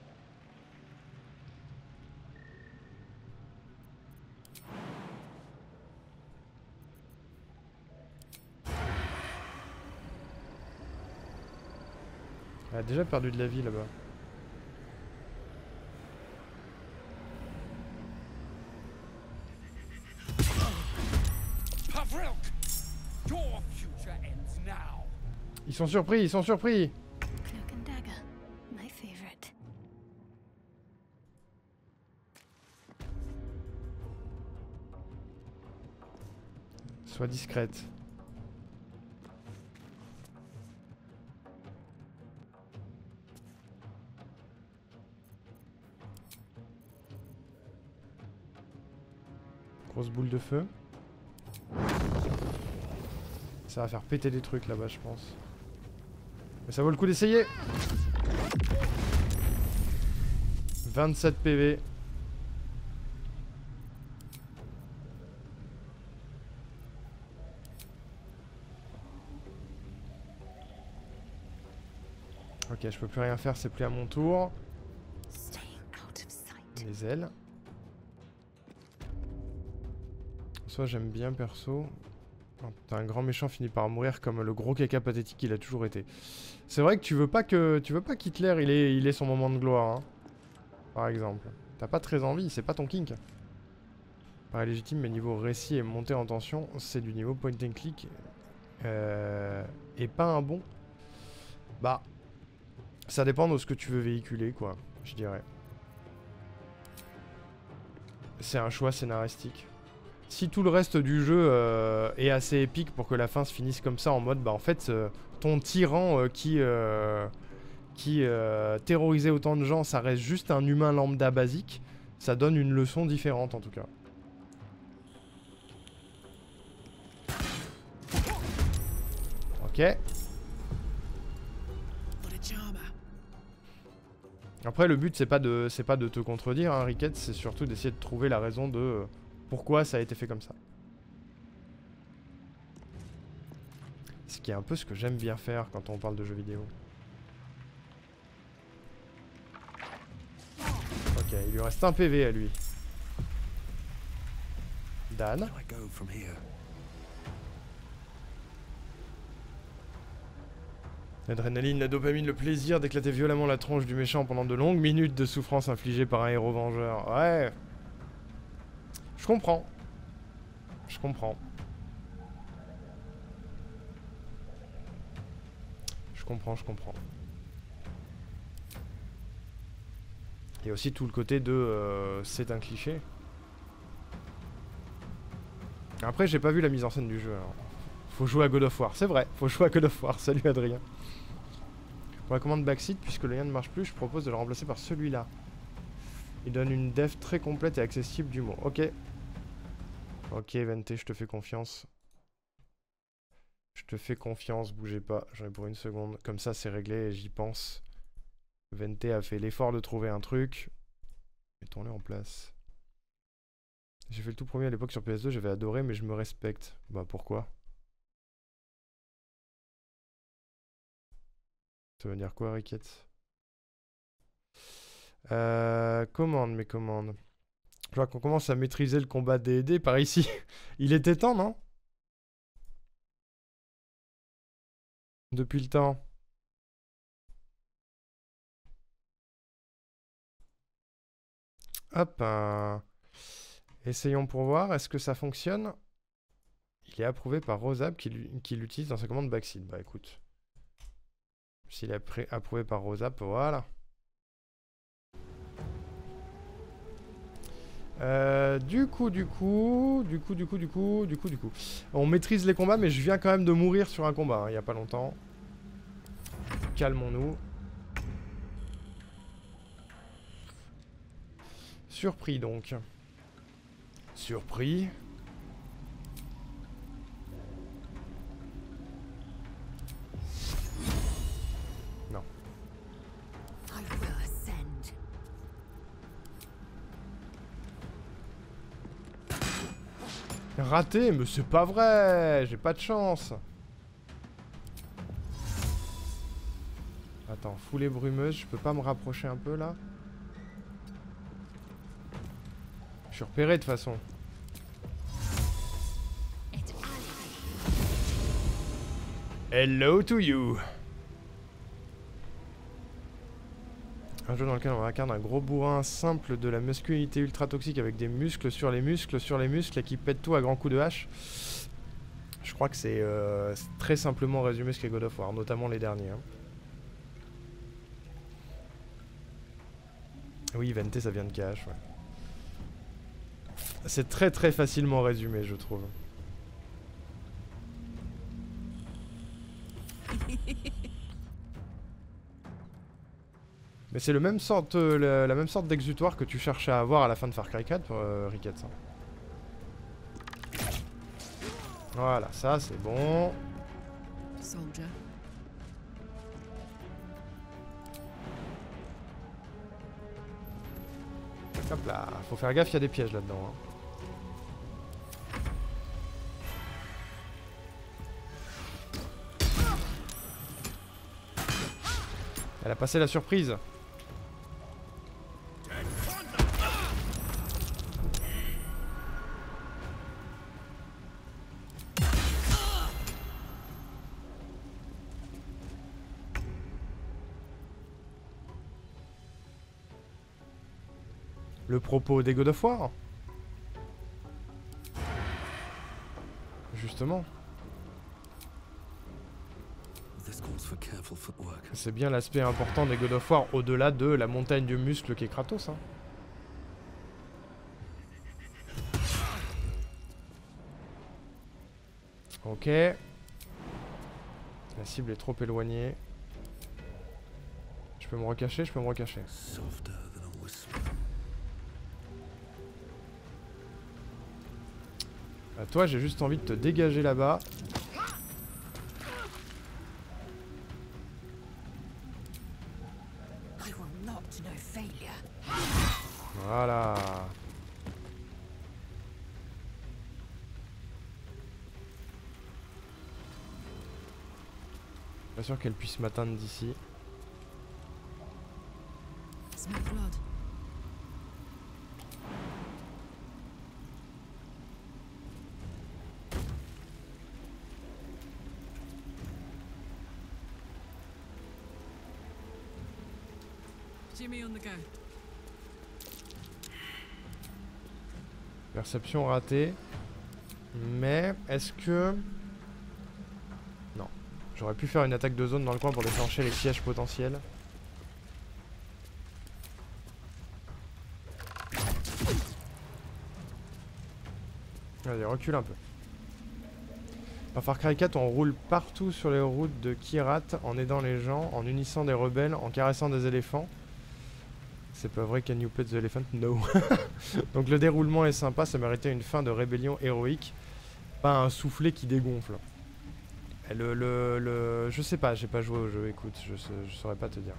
Elle a déjà perdu de la vie là-bas. Ils sont surpris, ils sont surpris. Cloak and dagger, my favorite. Sois discrète. Grosse boule de feu. Ça va faire péter des trucs là-bas, je pense. Mais ça vaut le coup d'essayer. 27 PV. Ok, je peux plus rien faire, c'est plus à mon tour. Staying out of sight. Les ailes. Soit j'aime bien perso. Oh, putain, un grand méchant finit par mourir comme le gros caca pathétique qu'il a toujours été. C'est vrai que tu veux pas qu'Hitler il ait son moment de gloire, hein, par exemple. T'as pas très envie, c'est pas ton kink. Pareil légitime, mais niveau récit et montée en tension, c'est du niveau point and click. Et pas un bon. Bah, ça dépend de ce que tu veux véhiculer, quoi, je dirais. C'est un choix scénaristique. Si tout le reste du jeu est assez épique pour que la fin se finisse comme ça en mode bah en fait ton tyran qui terrorisait autant de gens, ça reste juste un humain lambda basique, ça donne une leçon différente en tout cas. Ok. Après le but c'est pas de te contredire hein, Riquette, c'est surtout d'essayer de trouver la raison de pourquoi ça a été fait comme ça. Ce qui est un peu ce que j'aime bien faire quand on parle de jeux vidéo. Ok, il lui reste un PV à lui. Dan. L'adrénaline, la dopamine, le plaisir d'éclater violemment la tronche du méchant pendant de longues minutes de souffrance infligée par un héros vengeur. Ouais. Je comprends. Je comprends. Je comprends. Il y a aussi tout le côté de c'est un cliché. Après, j'ai pas vu la mise en scène du jeu. Alors. Faut jouer à God of War. C'est vrai, faut jouer à God of War. Salut Adrien. Pour la commande Backseat, puisque le lien ne marche plus, je propose de le remplacer par celui-là. Il donne une dev très complète et accessible du mot. Ok. Ok, Vente, je te fais confiance. Je te fais confiance, bougez pas. J'en ai pour une seconde. Comme ça, c'est réglé et j'y pense. Vente a fait l'effort de trouver un truc. Mettons-le en place. J'ai fait le tout premier à l'époque sur PS2, j'avais adoré, mais je me respecte. Bah pourquoi? Ça veut dire quoi, Riquette? Commande, mes commandes. Je vois qu'on commence à maîtriser le combat D&D par ici. Il était temps, non? Depuis le temps. Hop. Essayons pour voir. Est-ce que ça fonctionne? Il est approuvé par Rosab qui l'utilise dans sa commande Backseat. Bah écoute. S'il est approuvé par Rosab, voilà. Du coup. On maîtrise les combats, mais je viens quand même de mourir sur un combat, hein, il y a pas longtemps. Calmons-nous. Surpris donc. Surpris. Non. I will ascend. Raté, mais c'est pas vrai. J'ai pas de chance. Attends, foulée brumeuse, je peux pas me rapprocher un peu là? Je suis repéré de toute façon. Hello to you. Un jeu dans lequel on incarne un gros bourrin simple de la masculinité ultra toxique avec des muscles sur les muscles et qui pète tout à grands coups de hache. Je crois que c'est très simplement résumé ce qu'est God of War, notamment les derniers. Hein. Oui, Vente, ça vient de KH, ouais. C'est très très facilement résumé, je trouve. Mais c'est la même sorte d'exutoire que tu cherchais à avoir à la fin de Far Cry 4, Ricketts. Voilà, ça c'est bon. Soldier. Hop là, faut faire gaffe, il y a des pièges là-dedans. Hein. Elle a passé la surprise. Le propos des God of War. Justement. C'est bien l'aspect important des God of War au-delà de la montagne de muscles qu'est Kratos. Hein. Ok. La cible est trop éloignée. Je peux me recacher, je peux me recacher. Toi, j'ai juste envie de te dégager là-bas. Voilà. Pas sûr qu'elle puisse m'atteindre d'ici. Jimmy on the go. Perception ratée. Mais est-ce que... Non. J'aurais pu faire une attaque de zone dans le coin pour déclencher les pièges potentiels. Allez, recule un peu. Dans Far Cry 4, on roule partout sur les routes de Kyrat en aidant les gens, en unissant des rebelles, en caressant des éléphants. C'est pas vrai, can you pet the elephant? No. Donc le déroulement est sympa, ça méritait une fin de rébellion héroïque. Pas un soufflet qui dégonfle. Et je sais pas, j'ai pas joué au jeu, écoute, je saurais pas te dire.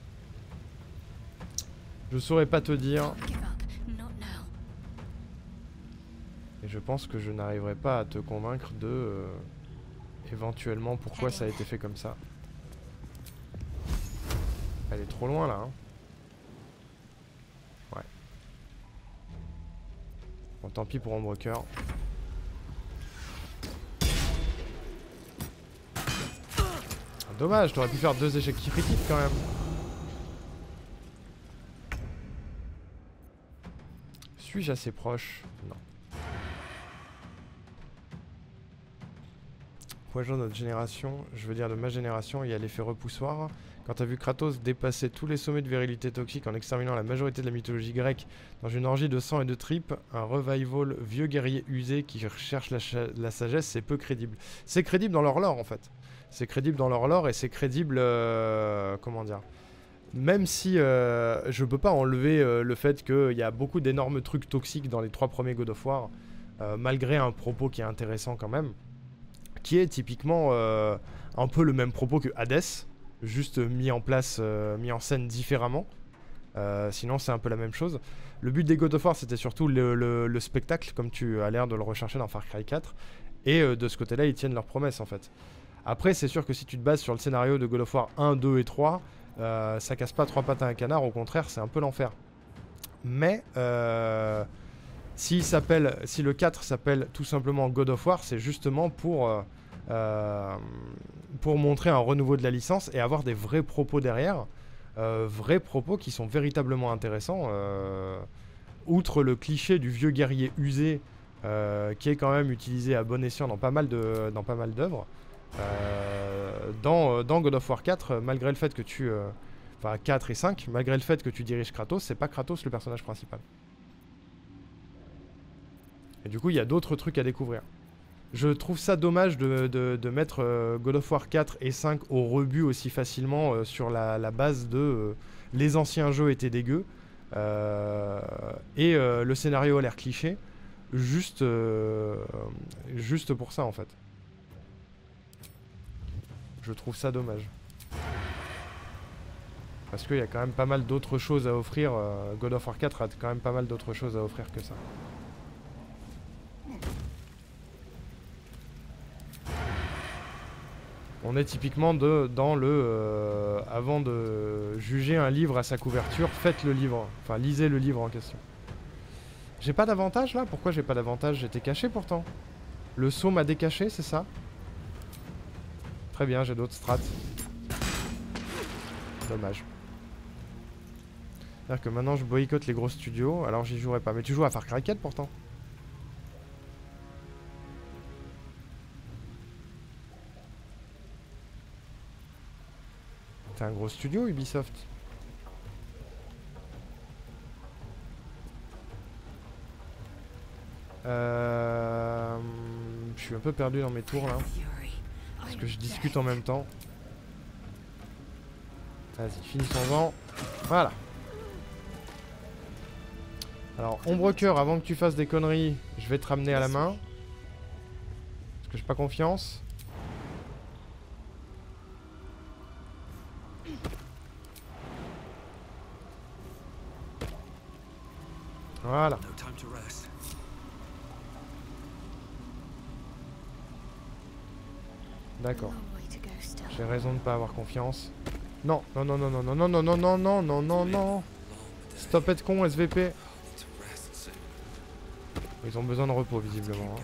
Je saurais pas te dire. Et je pense que je n'arriverai pas à te convaincre de... éventuellement pourquoi ça a été fait comme ça. Elle est trop loin là, hein. Ouais. Bon, tant pis pour Ombrecoeur. Dommage, t'aurais pu faire 2 échecs critiques quand même. Suis-je assez proche? Non. Rejoindre notre génération, je veux dire de ma génération, il y a l'effet repoussoir. Quand t'as vu Kratos dépasser tous les sommets de virilité toxique en exterminant la majorité de la mythologie grecque dans une orgie de sang et de tripes, un revival vieux guerrier usé qui recherche la sagesse, c'est peu crédible. C'est crédible dans leur lore en fait. C'est crédible dans leur lore et c'est crédible... comment dire, même si je peux pas enlever le fait qu'il y a beaucoup d'énormes trucs toxiques dans les 3 premiers God of War, malgré un propos qui est intéressant quand même, qui est typiquement un peu le même propos que Hades, juste mis en place, mis en scène différemment. Sinon c'est un peu la même chose. Le but des God of War c'était surtout le spectacle, comme tu as l'air de le rechercher dans Far Cry 4, et de ce côté là ils tiennent leurs promesses en fait. Après c'est sûr que si tu te bases sur le scénario de God of War 1, 2 et 3, ça casse pas 3 pattes à un canard, au contraire c'est un peu l'enfer. Mais si le 4 s'appelle tout simplement God of War, c'est justement pour montrer un renouveau de la licence et avoir des vrais propos derrière, vrais propos qui sont véritablement intéressants, outre le cliché du vieux guerrier usé qui est quand même utilisé à bon escient dans pas mal d'œuvres. Dans God of War 4, malgré le fait que tu... Enfin 4 et 5, malgré le fait que tu diriges Kratos, c'est pas Kratos le personnage principal. Et du coup, il y a d'autres trucs à découvrir. Je trouve ça dommage de mettre God of War 4 et 5 au rebut aussi facilement sur la base de... les anciens jeux étaient dégueux. Et le scénario a l'air cliché. Juste pour ça, en fait. Je trouve ça dommage. Parce qu'il y a quand même pas mal d'autres choses à offrir. God of War 4 a quand même pas mal d'autres choses à offrir que ça. On est typiquement dans le... avant de juger un livre à sa couverture, faites le livre. Enfin, lisez le livre en question. J'ai pas d'avantage là? Pourquoi j'ai pas d'avantage? J'étais caché pourtant. Le saut m'a décaché, c'est ça? Très bien, j'ai d'autres strats. Dommage. C'est-à-dire que maintenant je boycotte les gros studios, alors j'y jouerai pas. Mais tu joues à Far Cry 4 pourtant. C'est un gros studio Ubisoft. Je suis un peu perdu dans mes tours là. Parce que je discute en même temps. Vas-y, finissons-en. Voilà. Alors, Ombrecoeur, avant que tu fasses des conneries, je vais te ramener à la main. Parce que j'ai pas confiance. Voilà. D'accord. J'ai raison de pas avoir confiance. Non, non, non, non, non, non, non, non, non, non, non, non, non, non. Stop être con, SVP. Ils ont besoin de repos, visiblement. Hein.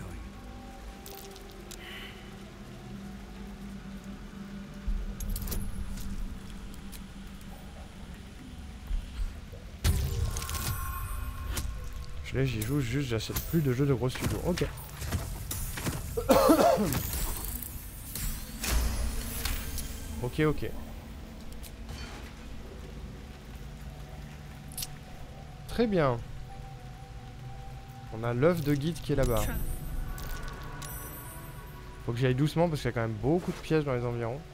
J'y joue juste, j'achète plus de jeux de gros studios. Ok. Ok, ok. Très bien. On a l'œuf de guide qui est là-bas. Faut que j'y aille doucement parce qu'il y a quand même beaucoup de pièges dans les environs.